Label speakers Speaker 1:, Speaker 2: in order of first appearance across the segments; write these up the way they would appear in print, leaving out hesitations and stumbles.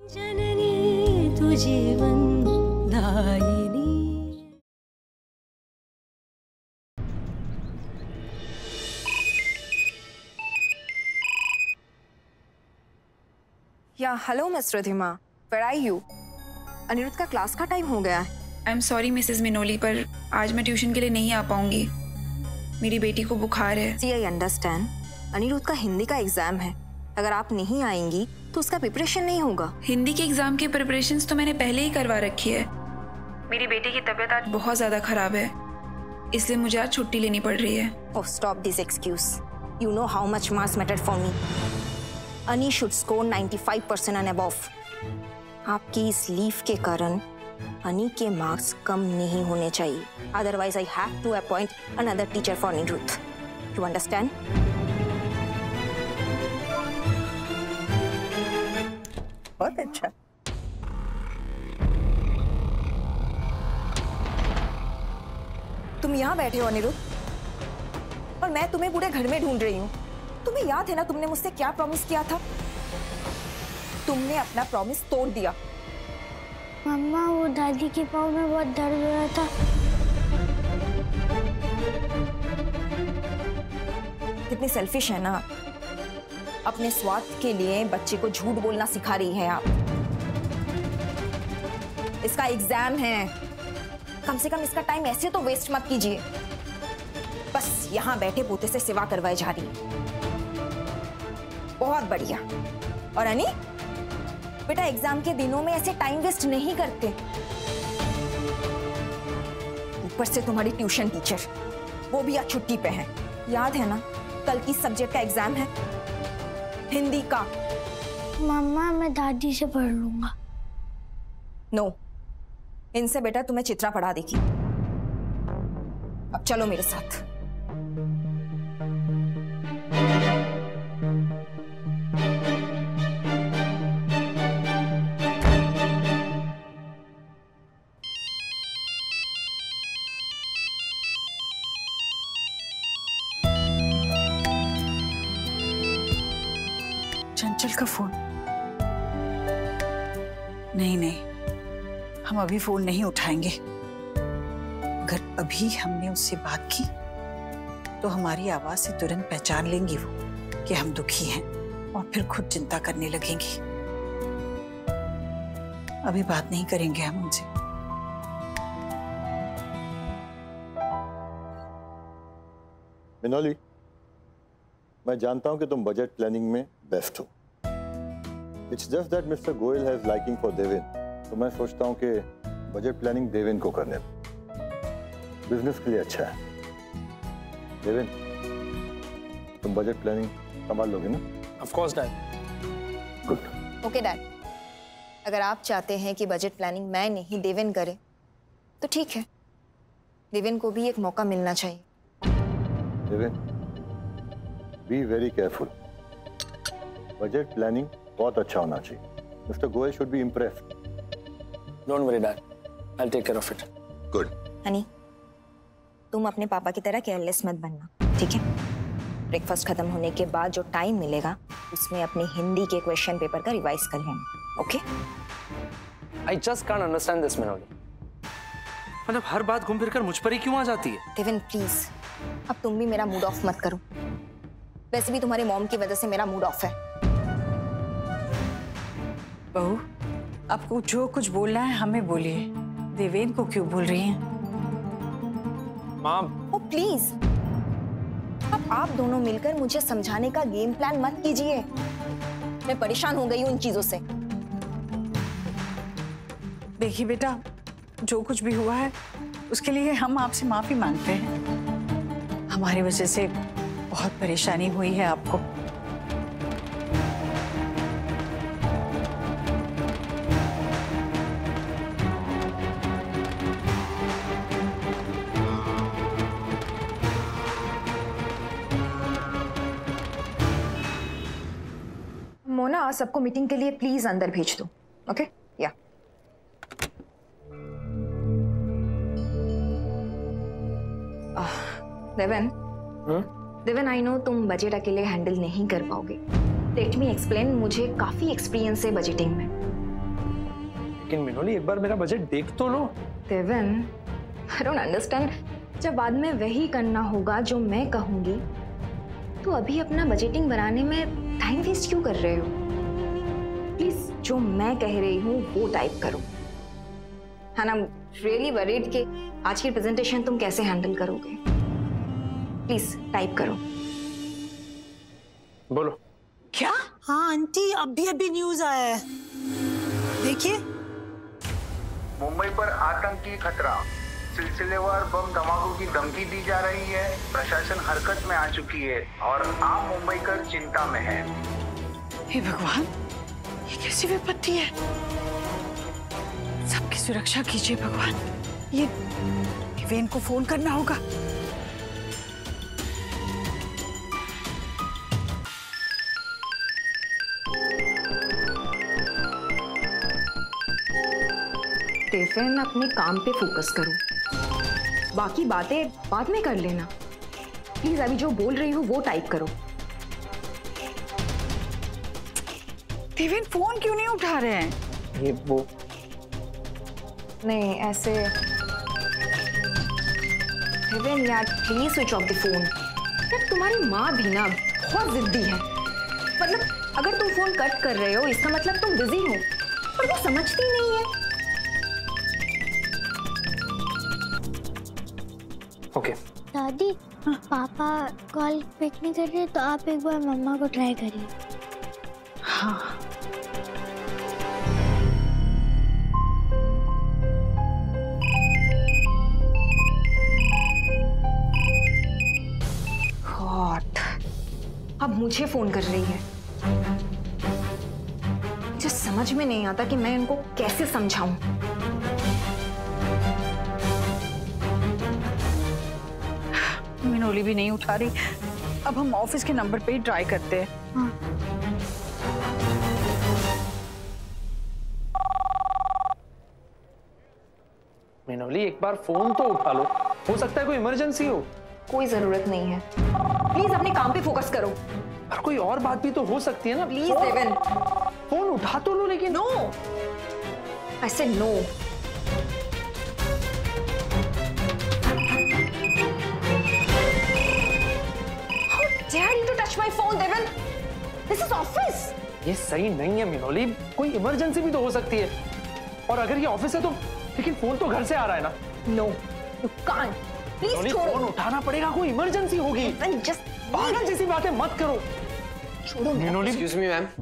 Speaker 1: जननी तू जीवन दायिनी।
Speaker 2: या hello miss Ridhima, where are you? Aniruddh का क्लास का टाइम हो गया है।
Speaker 3: I am sorry missus Minoli, पर आज मैं ट्यूशन के लिए नहीं आ पाऊंगी। मेरी बेटी को बुखार है।
Speaker 2: सी आई अंडरस्टैंड, अनिरुद्ध का हिंदी का एग्जाम है। अगर आप नहीं आएंगी तो उसका प्रिपरेशन नहीं होगा।
Speaker 3: हिंदी के एग्जाम की प्रिपरेशंस तो मैंने पहले ही करवा रखी है। मेरी बेटी की तबीयत आज बहुत ज्यादा खराब है, इसलिए मुझे आज छुट्टी लेनी पड़ रही है।
Speaker 2: Oh stop this excuse, you know how much marks matter for me. Ani should score 95% and above. आपकी इस लीव के कारण अनी के मार्क्स कम नहीं होने चाहिए, otherwise I have to appoint another teacher for Aniruddh. You understand?
Speaker 4: बहुत अच्छा।
Speaker 2: तुम यहाँ बैठे हो अनिरुद्ध, और मैं तुम्हें पूरे घर में ढूंढ रही हूँ। तुम्हें याद है ना तुमने मुझसे क्या प्रॉमिस किया था? तुमने अपना प्रॉमिस तोड़ दिया।
Speaker 5: मम्मा, वो दादी के पाँव में बहुत दर्द हो रहा था।
Speaker 2: कितनी सेल्फिश है ना, अपने स्वार्थ के लिए बच्चे को झूठ बोलना सिखा रही है आप। इसका एग्जाम है, कम से कम इसका टाइम ऐसे तो वेस्ट मत कीजिए। बस यहाँ बैठे पोते से सेवा करवाए जा रही है। बहुत बढ़िया। और अनी बेटा, एग्जाम के दिनों में ऐसे टाइम वेस्ट नहीं करते। ऊपर से तुम्हारी ट्यूशन टीचर, वो भी आज छुट्टी पे है। याद है ना कल किस सब्जेक्ट का एग्जाम है? हिंदी का।
Speaker 5: मम्मा, मैं दादी से पढ़ लूंगा।
Speaker 2: नो, इनसे बेटा तुम्हें चित्रा पढ़ा देगी। अब चलो मेरे साथ।
Speaker 4: चंचल का फोन। नहीं, हम अभी फोन नहीं उठाएंगे। अगर अभी हमने उससे बात की तो हमारी आवाज से तुरंत पहचान लेंगी वो कि हम दुखी हैं, और फिर खुद चिंता करने लगेंगी। अभी बात नहीं करेंगे हम उनसे।
Speaker 6: मिनोली, मैं जानता हूं कि तुम बजट प्लानिंग में बेस्ट हो। It's just that mister Goyal has liking for Deven, तो मैं सोचता हूं कि बजट प्लानिंग देवेन को करने दो। बिजनेस के लिए अच्छा है। देवेन, तुम बजट प्लानिंग संभाल लोगे ना?
Speaker 7: Of course dad.
Speaker 6: Good.
Speaker 2: Okay dad, अगर आप चाहते हैं कि बजट प्लानिंग मैं नहीं देवेन करे तो ठीक है। देवेन को भी एक मौका मिलना चाहिए।
Speaker 6: Deven, be very careful. Budget planning बहुत अच्छा होना चाहिए। Mister Goyal should be impressed.
Speaker 7: Don't worry dad, I will take care of it.
Speaker 6: Good.
Speaker 2: Honey, तुम अपने पापा की तरह केयरलेस मत बनना, ठीक है? ब्रेकफास्ट खत्म होने के बाद जो टाइम मिलेगा उसमें अपने हिंदी के क्वेश्चन पेपर का रिवाइज कर लेना, okay?
Speaker 7: I just can't understand this Minoli. मतलब हर बात घूम फिर कर मुझ पर ही क्यों आ जाती है?
Speaker 2: देवेन प्लीज, अब तुम भी मेरा मूड ऑफ मत करो। वैसे भी तुम्हारी मॉम की वजह से मेरा मूड ऑफ है।
Speaker 4: बहू, आपको जो कुछ बोलना है हमें बोलिए। देवेन को क्यों बोल रही हैं?
Speaker 7: माम,
Speaker 2: ओ प्लीज, अब आप दोनों मिलकर मुझे समझाने का गेम प्लान मत कीजिए। मैं परेशान हो गई हूँ इन चीजों से।
Speaker 4: देखिए बेटा, जो कुछ भी हुआ है उसके लिए हम आपसे माफी मांगते हैं। हमारी वजह से बहुत परेशानी हुई है आपको।
Speaker 2: मोना, सबको मीटिंग के लिए प्लीज अंदर भेज दो, ओके? या देवेन, देवेन, आई नो तुम बजट अकेले हैंडल नहीं कर पाओगे। लेट मी एक्सप्लेन, मुझे काफी एक्सपीरियंस है बजटिंग में।
Speaker 7: लेकिन मिनोली एक बार मेरा बजट देख तो लो।
Speaker 2: देवन, आई डोंट अंडरस्टैंड। जब बाद में वही करना होगा जो मैं कहूंगी, तो अभी अपना बजटिंग बनाने में टाइम वेस्ट क्यों कर रहे हो? प्लीज जो मैं कह रही हूँ वो टाइप करो। And I am really worried कि आज की प्रेजेंटेशन तुम कैसे हैंडल करोगे। प्लीज टाइप करो।
Speaker 7: बोलो।
Speaker 4: क्या?
Speaker 8: हाँ आंटी, अभी न्यूज आया है, देखिए।
Speaker 9: मुंबई पर आतंकी खतरा, सिलसिलेवार बम धमाकों की धमकी दी जा रही है। प्रशासन हरकत में आ चुकी है और आम मुंबईकर चिंता में है।
Speaker 4: हे भगवान, ये कैसी विपत्ति है? सबकी सुरक्षा कीजिए भगवान। ये वेन को फोन करना होगा।
Speaker 2: स्टेफन, अपने काम पे फोकस करो, बाकी बातें बाद में कर लेना। प्लीज अभी जो बोल रही हो वो टाइप करो।
Speaker 4: देवेन फोन क्यों नहीं उठा रहे हैं?
Speaker 7: ये वो
Speaker 2: नहीं ऐसे। देवेन यार please switch off the phone. यार तुम्हारी माँ भी ना बहुत जिद्दी है। मतलब अगर तुम फोन कट कर रहे हो इसका मतलब तुम बिजी हो, पर वो समझती नहीं है।
Speaker 7: ओके।
Speaker 5: दादी, पापा कॉल पिक नहीं कर रहे तो आप एक बार मम्मा को ट्राई करिए।
Speaker 4: हाँ।
Speaker 2: गॉड, अब मुझे फोन कर रही है। मुझे समझ में नहीं आता कि मैं इनको कैसे समझाऊं।
Speaker 4: मिनोली भी नहीं उठा रही। अब हम ऑफिस के नंबर पे ही ट्राई करते हैं। हाँ।
Speaker 7: मिनोली एक बार फोन तो उठा लो, हो सकता है कोई इमरजेंसी हो।
Speaker 2: कोई जरूरत नहीं है, प्लीज अपने काम पे फोकस करो।
Speaker 7: और कोई और बात भी तो हो सकती है ना।
Speaker 2: प्लीज देवन,
Speaker 7: फोन उठा तो लो। लेकिन
Speaker 2: no, I said no. Dare you to touch my phone, Devin? This is office.
Speaker 7: ये सही नहीं है मिनोली, कोई इमरजेंसी भी तो हो सकती है। और अगर ये ऑफिस है तो लेकिन फोन तो घर से आ रहा है ना।
Speaker 2: No, you can't. Please छोड़ो।
Speaker 7: फोन उठाना पड़ेगा, कोई इमरजेंसी होगी।
Speaker 2: Just
Speaker 7: पागल जैसी बातें मत करो।
Speaker 2: छोड़ो
Speaker 7: मिनोली।
Speaker 10: Excuse me, ma'am.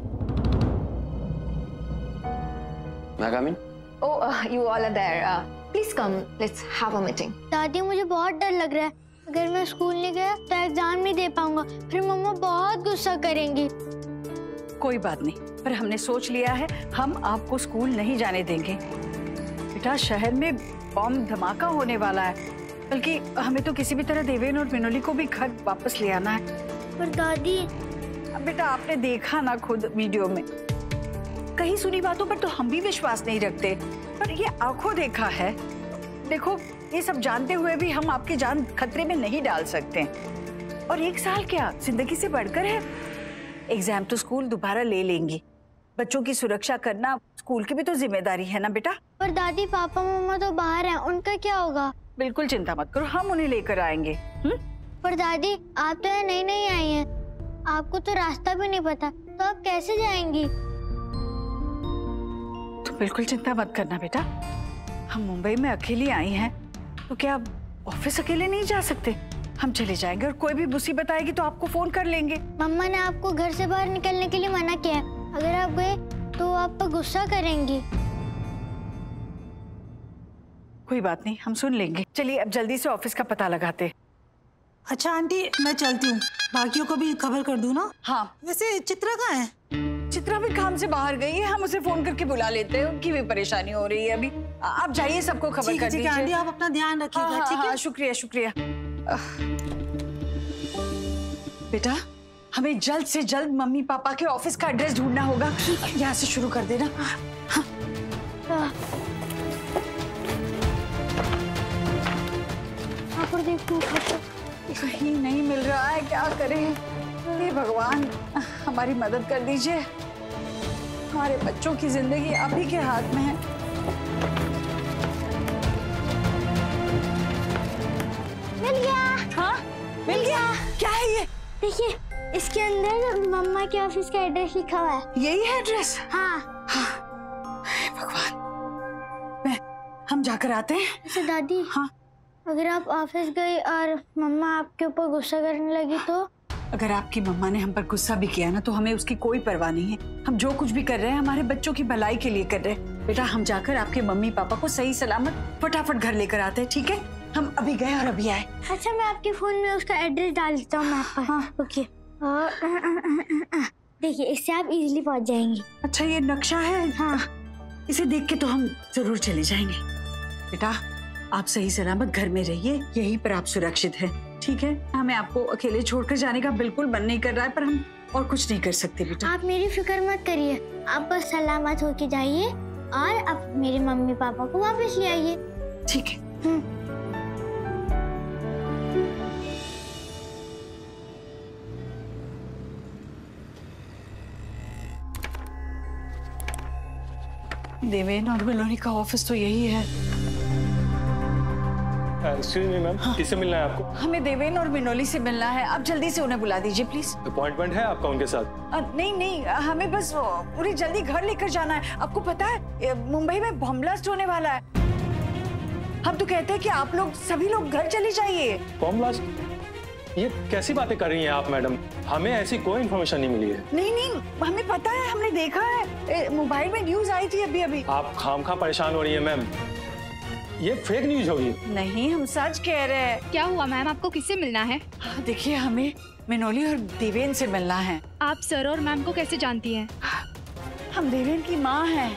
Speaker 10: May I come in?
Speaker 2: Oh, you all are there. Please come. Let's have a meeting.
Speaker 5: दादी, मुझे बहुत डर लग रहा है। अगर मैं स्कूल नहीं गया तो एग्जाम नहीं दे पाऊंगा, फिर मम्मा बहुत गुस्सा करेंगी।
Speaker 4: कोई बात नहीं, पर हमने सोच लिया है हम आपको स्कूल नहीं जाने देंगे। बेटा, शहर में बम धमाका होने वाला है, बल्कि हमें तो किसी भी तरह देवेन और मिनोली को भी घर वापस ले आना है।
Speaker 5: पर दादी,
Speaker 4: अब बेटा आपने देखा ना खुद वीडियो में, कहीं सुनी बातों पर तो हम भी विश्वास नहीं रखते, पर ये आंखों देखा है। देखो, ये सब जानते हुए भी हम आपकी जान खतरे में नहीं डाल सकते। और एक साल क्या, जिंदगी से बढ़कर है। एग्जाम तो स्कूल दोबारा ले लेंगी, बच्चों की सुरक्षा करना स्कूल की भी तो जिम्मेदारी है ना बेटा।
Speaker 5: पर दादी, पापा मम्मा तो बाहर हैं, उनका क्या होगा?
Speaker 4: बिल्कुल चिंता मत करो, हम उन्हें लेकर आएंगे।
Speaker 5: पर दादी, आप तो यहाँ नई नई आई हैं, आपको तो रास्ता भी नहीं पता, तो आप कैसे जाएंगी?
Speaker 4: तो बिल्कुल चिंता मत करना बेटा, हम मुंबई में अकेली आई हैं, तो क्या ऑफिस अकेले नहीं जा सकते? हम चले जाएंगे और कोई भी मुसीबत आएगी तो आपको फोन कर लेंगे।
Speaker 5: मम्मा ने आपको घर से बाहर निकलने के लिए मना किया है, अगर आप गए तो आप पर गुस्सा करेंगी।
Speaker 4: कोई बात नहीं, हम सुन लेंगे। चलिए अब जल्दी से ऑफिस का पता लगाते।
Speaker 8: अच्छा आंटी, मैं चलती हूँ, बाकियों को भी खबर कर दूँ ना।
Speaker 4: हाँ।
Speaker 8: वैसे चित्रा कहाँ है?
Speaker 4: चित्रा भी काम से बाहर गई है, हम उसे फोन करके बुला लेते हैं, उनकी भी परेशानी हो रही है अभी। आप जाइए, सबको खबर कर दीजिए।
Speaker 8: आंटी, आप अपना ध्यान रखिएगा। ठीक है?
Speaker 4: शुक्रिया शुक्रिया। बेटा, हमें जल्द से जल्द मम्मी पापा के ऑफिस का एड्रेस ढूंढना होगा। यहाँ से शुरू कर देना। हाँ। कहीं नहीं मिल रहा है, क्या करें? हे भगवान, हमारी मदद कर दीजिए। हमारे बच्चों की जिंदगी आप ही के हाथ में है।
Speaker 5: मिल गया।
Speaker 4: हाँ मिल गया। क्या है ये?
Speaker 5: देखिए इसके अंदर मम्मा के ऑफिस का एड्रेस लिखा हुआ है।
Speaker 4: यही है एड्रेस?
Speaker 5: हाँ।
Speaker 4: हे भगवान, हम जाकर आते हैं।
Speaker 5: अच्छा दादी।
Speaker 4: हाँ।
Speaker 5: अगर आप ऑफिस गई और मम्मा आपके ऊपर गुस्सा करने लगी तो?
Speaker 4: अगर आपकी मम्मा ने हम पर गुस्सा भी किया ना तो हमें उसकी कोई परवाह नहीं है। हम जो कुछ भी कर रहे हैं हमारे बच्चों की भलाई के लिए कर रहे हैं। बेटा हम जाकर आपके मम्मी पापा को सही सलामत फटाफट घर लेकर आते हैं, ठीक है? हम अभी गए और अभी आए।
Speaker 5: अच्छा मैं आपके फोन में उसका एड्रेस डाल देता हूँ मैप पर। हाँ ओके। देखिए इससे आप इजीली पहुंच जाएंगे।
Speaker 4: अच्छा ये नक्शा है?
Speaker 5: हाँ।
Speaker 4: इसे देख के तो हम जरूर चले जाएंगे। बेटा आप सही सलामत घर में रहिए, यहीं पर आप सुरक्षित हैं, ठीक है? हमें आपको अकेले छोड़कर जाने का बिल्कुल मन नहीं कर रहा है, पर हम और कुछ नहीं कर सकते बेटा।
Speaker 5: आप मेरी फिक्र मत करिए, आप बस सलामत होके जाइए और अब मेरे मम्मी पापा को वापस ले आइए।
Speaker 4: ठीक है। देवेन और मिलोनी का ऑफिस तो यही है।
Speaker 11: एक्सक्यूज मी मैम, किससे मिलना है आपको?
Speaker 4: हमें देवेन और मिनोली से मिलना है, आप जल्दी से उन्हें बुला दीजिए प्लीज।
Speaker 11: अपॉइंटमेंट है आपका उनके साथ?
Speaker 4: नहीं हमें बस पूरी जल्दी घर लेकर जाना है। आपको पता है मुंबई में बम ब्लास्ट होने वाला है। हम तो कहते हैं कि आप लोग सभी लोग घर चले जाइए।
Speaker 11: Bomb blast? ये कैसी बातें कर रही हैं आप मैडम? हमें ऐसी कोई इन्फॉर्मेशन नहीं मिली है।
Speaker 4: नहीं हमें पता है, हमने देखा है, मोबाइल में न्यूज आई थी अभी।
Speaker 11: आप खामखा परेशान हो रही है मैम, ये फेक न्यूज होगी।
Speaker 4: नहीं हम सच कह रहे हैं।
Speaker 12: क्या हुआ मैम, आपको किससे मिलना है?
Speaker 4: देखिए हमें मिनोली और देवेन से मिलना है।
Speaker 12: आप सर और मैम को कैसे जानती हैं?
Speaker 4: हम देवेन की माँ हैं।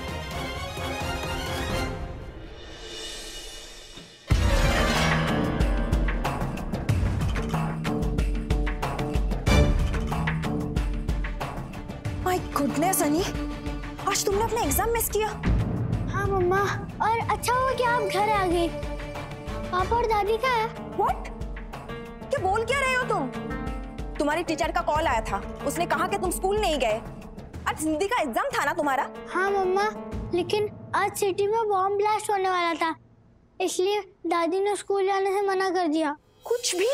Speaker 2: माय गुडनेस अनी, आज तुमने अपना एग्जाम मिस किया।
Speaker 5: हाँ मम्मा, और अच्छा हुआ कि आप घर आ गए। पापा और दादी कहाँ है?
Speaker 2: What? क्या बोल क्या रहे हो तुम? तुम्हारी टीचर का कॉल आया था, उसने कहा कि तुम स्कूल नहीं गए। आज हिंदी का एग्जाम था ना तुम्हारा?
Speaker 5: हाँ मम्मा, लेकिन आज सिटी में बॉम्ब ब्लास्ट होने वाला था, इसलिए दादी ने स्कूल जाने से मना कर दिया।
Speaker 2: कुछ भी?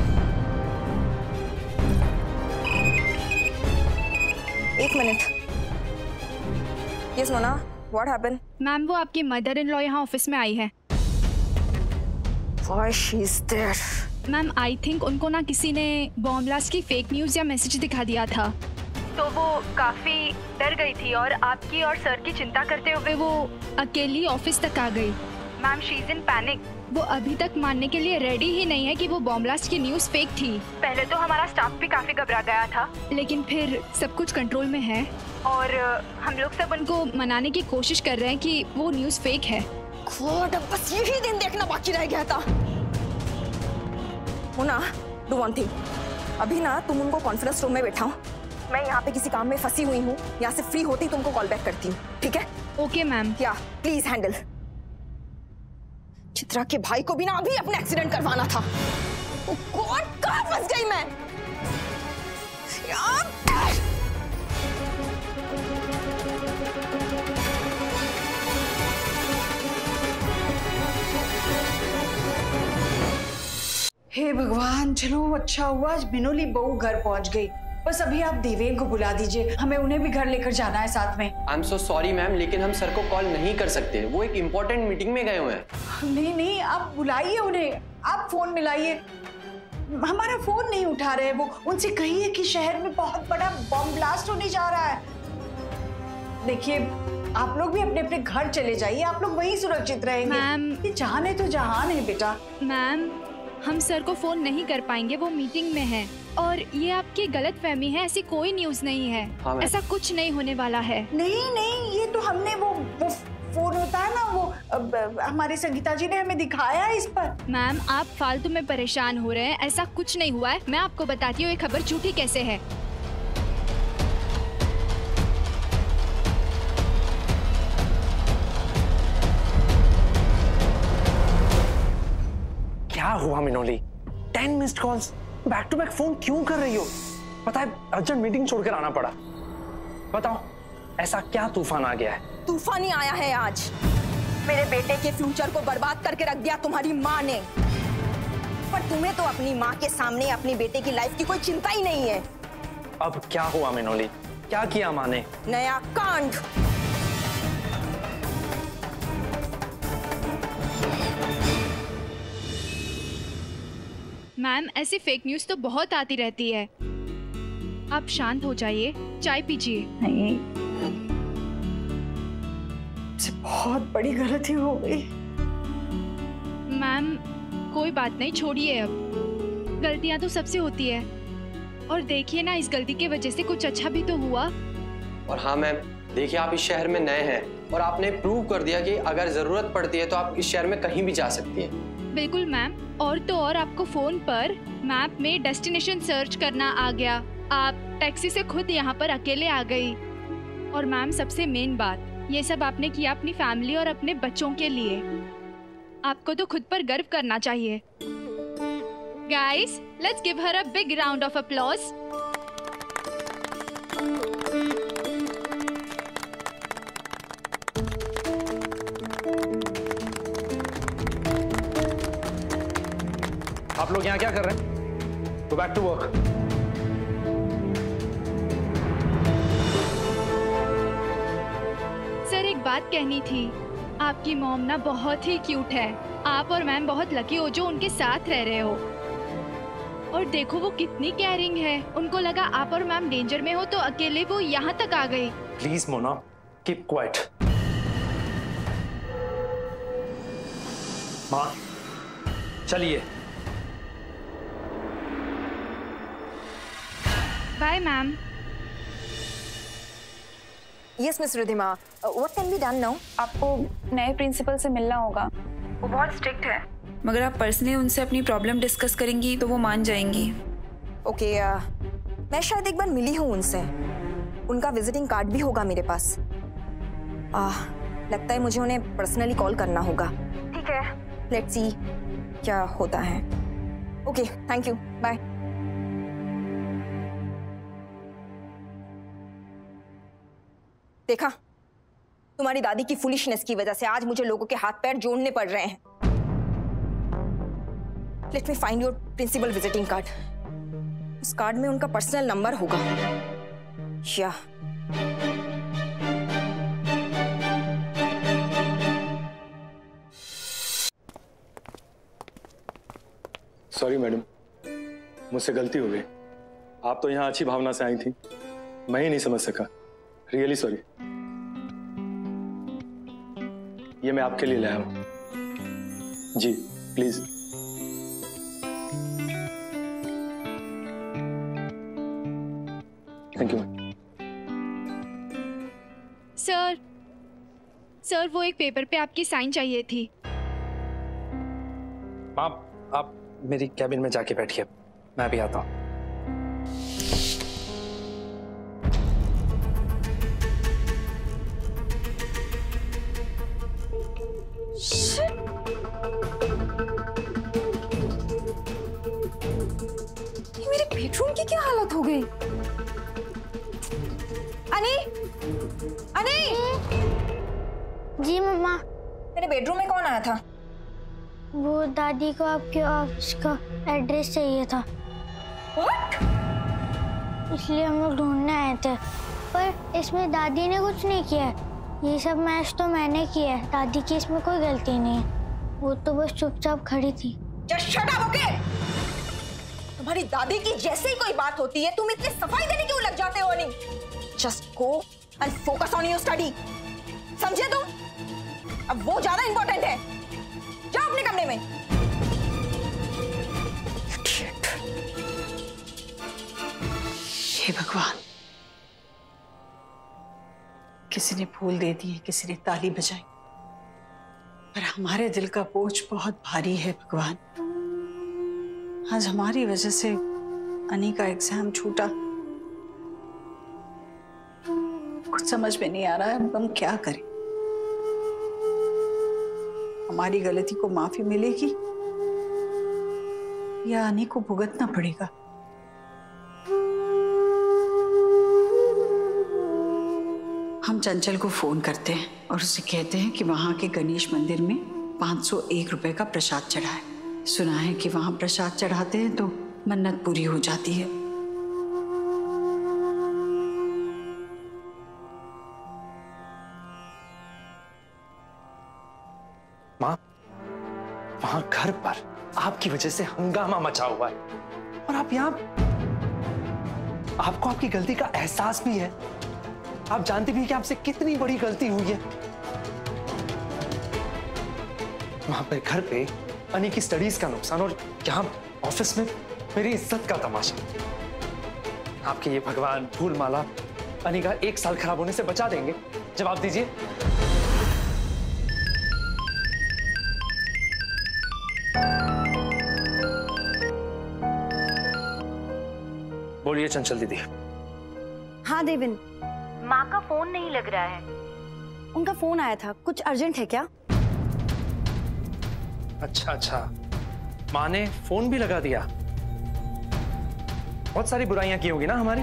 Speaker 2: एक minute. Yes, Mona, what happened?
Speaker 12: Ma'am वो आपकी मदर इन लॉ यहाँ ऑफिस में आई है।
Speaker 2: Why she is there?
Speaker 12: Ma'am I think उनको ना किसी ने बॉम्ब ब्लास्ट की फेक न्यूज या मैसेज दिखा दिया था, तो वो काफी डर गई थी और आपकी और सर की चिंता करते हुए वो अकेली ऑफिस तक आ गई। Ma'am she is in panic. वो अभी तक मानने के लिए रेडी ही नहीं है कि वो बॉम्ब ब्लास्ट की न्यूज फेक थी। पहले तो हमारा स्टाफ भी काफी घबरा गया था, लेकिन फिर सब कुछ कंट्रोल में है और हम लोग सब उनको मनाने की कोशिश कर रहे हैं कि वो न्यूज फेक है।
Speaker 2: गॉड, अब बस यही दिन देखना बाकी रह गया था। Mona, do one thing. अभी ना तुम उनको कॉन्फ्रेंस रूम में बैठाओ, मैं यहाँ पे किसी काम में फंसी हुई हूँ, यहाँ से फ्री होती तुमको कॉल बैक करती हूँ, ठीक है?
Speaker 12: Okay ma'am.
Speaker 2: क्या प्लीज हैंडल। चित्रा के भाई को भी ना अभी अपना एक्सीडेंट करवाना था। Oh God, कहाँ फंस गई मैं यार?
Speaker 4: हे भगवान, चलो अच्छा हुआ आज मिनोली बहू घर पहुंच गई। बस अभी आप देवेन को बुला दीजिए, हमें उन्हें भी घर लेकर जाना है साथ में।
Speaker 10: I am so sorry ma'am, लेकिन हम सर को कॉल नहीं कर सकते, वो एक इम्पोर्टेंट मीटिंग में गए हुए हैं।
Speaker 4: नहीं आप बुलाइए उन्हें, आप फोन मिलाइए। हमारा फोन नहीं उठा रहे वो, उनसे कहिए कि शहर में बहुत बड़ा बॉम्ब ब्लास्ट होने जा रहा है। देखिए आप लोग भी अपने अपने घर चले जाइए, आप लोग वहीं सुरक्षित रहेंगे।
Speaker 12: मैम
Speaker 4: ये जहान है तो जहान है बेटा।
Speaker 12: मैम हम सर को फोन नहीं कर पाएंगे, वो मीटिंग में है और ये आपकी गलत फहमी है, ऐसी कोई न्यूज नहीं है।
Speaker 10: हाँ,
Speaker 12: ऐसा कुछ नहीं होने वाला है।
Speaker 4: नहीं ये तो हमने वो फोन होता है ना, वो हमारी संगीता जी ने हमें दिखाया है इस पर।
Speaker 12: मैम आप फालतू में परेशान हो रहे हैं, ऐसा कुछ नहीं हुआ है। मैं आपको बताती हूँ ये खबर झूठी कैसे है।
Speaker 7: क्या हुआ Minoli? 10 missed calls, back to back phone क्यों कर रही हो? पता है अर्जेंट मीटिंग छोड़कर आना पड़ा। बताओ ऐसा क्या तूफान आ गया है?
Speaker 2: तूफान ही आया है आज। मेरे बेटे के फ्यूचर को बर्बाद करके रख दिया तुम्हारी माँ ने। पर तुम्हें तो अपनी माँ के सामने अपनी बेटे की लाइफ की कोई चिंता ही नहीं है।
Speaker 7: अब क्या हुआ मिनोली? क्या किया माँ ने?
Speaker 2: नया कांड।
Speaker 12: मैम, ऐसी फेक न्यूज़ तो बहुत आती रहती है। आप शांत हो जाइए, चाय पीजिए।
Speaker 4: नहीं, से बहुत बड़ी गलती हो गई।
Speaker 12: मैम, कोई बात नहीं, छोड़िए अब। गलतियां तो सबसे होती है। और देखिए ना, इस गलती की वजह से कुछ अच्छा भी तो हुआ।
Speaker 10: और हाँ मैम, देखिए आप इस शहर में नए हैं और आपने प्रूव कर दिया कि अगर जरूरत पड़ती है तो आप इस शहर में कहीं भी जा सकती हैं।
Speaker 12: बिल्कुल मैम। और तो और, आपको फोन पर मैप में डेस्टिनेशन सर्च करना आ गया। आप टैक्सी से खुद यहाँ पर अकेले आ गई। और मैम, सबसे मेन बात, ये सब आपने किया अपनी फैमिली और अपने बच्चों के लिए। आपको तो खुद पर गर्व करना चाहिए। Guys, let's give her a big round of applause.
Speaker 7: आप लोग यहाँ क्या कर रहे हैं? Go back to work.
Speaker 12: Sir, एक बात कहनी थी। आपकी मॉम ना बहुत ही क्यूट है। आप और मैम बहुत लकी हो जो उनके साथ रह रहे हो। और देखो वो कितनी केयरिंग है। उनको लगा आप और मैम डेंजर में हो तो अकेले वो यहाँ तक आ गई।
Speaker 7: Please Mona, keep quiet. माँ, चलिए।
Speaker 12: Bye ma'am.
Speaker 2: Yes miss Ridhima, what can be done now?
Speaker 3: आपको नए प्रिंसिपल से मिलना होगा। वो बहुत स्ट्रिक्ट है, मगर आप पर्सनली उनसे अपनी प्रॉब्लम डिस्कस करेंगी तो वो मान जाएंगी।
Speaker 2: ओके, मैं शायद एक बार मिली हूँ उनसे। उनका विजिटिंग कार्ड भी होगा मेरे पास। लगता है मुझे उन्हें पर्सनली कॉल करना होगा। ठीक है, लेट्स सी क्या होता है। Okay, thank you, bye. देखा, तुम्हारी दादी की फुलिशनेस की वजह से आज मुझे लोगों के हाथ पैर जोड़ने पड़ रहे हैं। Let me find your principal visiting card. उस कार्ड में उनका पर्सनल नंबर होगा। या
Speaker 11: सॉरी मैडम, मुझसे गलती हो गई। आप तो यहाँ अच्छी भावना से आई थी, मैं ही नहीं समझ सका। Really sorry. ये मैं आपके लिए लाया हूं। जी प्लीज। Thank you.
Speaker 12: सर, वो एक पेपर पे आपकी साइन चाहिए थी।
Speaker 7: आप मेरी कैबिन में जाके बैठिए, मैं भी आता हूँ।
Speaker 2: मेरे बेडरूम की क्या हालत हो गई? अनी, अनी।
Speaker 5: जी मम्मा।
Speaker 2: मेरे बेडरूम में कौन आया था?
Speaker 5: वो दादी को आपके ऑफिस का एड्रेस चाहिए था।
Speaker 2: What?
Speaker 5: इसलिए हम लोग ढूंढने आए थे, पर इसमें दादी ने कुछ नहीं किया है। ये सब मैच तो मैंने किया है। दादी की इसमें कोई गलती नहीं है। वो तो बस चुपचाप खड़ी थी।
Speaker 2: Just shut up, okay? तुम्हारी दादी की जैसे ही कोई बात होती है तुम इतने सफाई देने क्यों लग जाते हो? नहीं, just go and focus on your study. समझे तुम? अब वो ज्यादा इंपॉर्टेंट है। जाओ अपने कमरे में।
Speaker 4: हे भगवान, किसी ने फूल दे दिए, किसी ने ताली बजाई, पर हमारे दिल का बोझ बहुत भारी है भगवान। आज हमारी वजह से अनी का एग्जाम छूटा। कुछ समझ में नहीं आ रहा है अब हम क्या करें। हमारी गलती को माफी मिलेगी या अनी को भुगतना पड़ेगा? हम चंचल को फोन करते हैं और उसे कहते हैं कि वहाँ के गणेश मंदिर में 501 रुपए का प्रसाद चढ़ाए। सुना है कि वहाँ प्रसाद चढ़ाते हैं तो मन्नत पूरी हो जाती है।
Speaker 7: माँ, वहां घर पर आपकी वजह से हंगामा मचा हुआ है और आप यहाँ, आपको आपकी गलती का एहसास भी है। आप जानते भी हैं कि आपसे कितनी बड़ी गलती हुई है। वहां पर घर पे अनी की स्टडीज का नुकसान और यहाँ ऑफिस में मेरी इज्जत का तमाशा। आपके ये भगवान फूल माला अनी का 1 साल खराब होने से बचा देंगे? जवाब दीजिए। बोलिए चंचल दीदी।
Speaker 2: हाँ देविन,
Speaker 13: माँ का फोन नहीं लग रहा है।
Speaker 2: उनका फोन आया था, कुछ अर्जेंट है क्या?
Speaker 7: अच्छा, माँ ने फोन भी लगा दिया। बहुत सारी बुराइयां की होगी ना हमारी।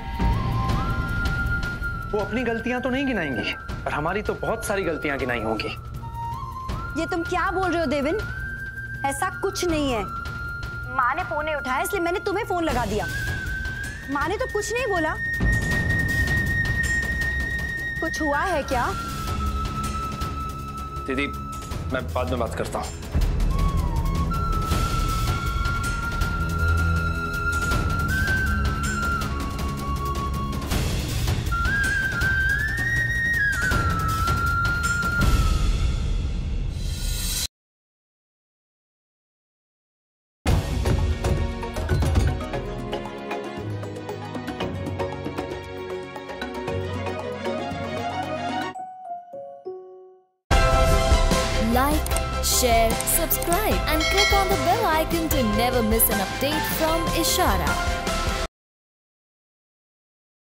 Speaker 7: वो अपनी गलतियां तो नहीं गिनाएंगी, पर हमारी तो बहुत सारी गलतियां गिनाई होंगी।
Speaker 2: ये तुम क्या बोल रहे हो देविन? ऐसा कुछ नहीं है। माँ ने फोन नहीं उठाया इसलिए मैंने तुम्हें फोन लगा दिया। माँ ने तो कुछ नहीं बोला। कुछ हुआ है क्या?
Speaker 7: दीदी, मैं बाद में बात करता हूँ।
Speaker 14: Like, share, subscribe and click on the bell icon to never miss an update from Ishara.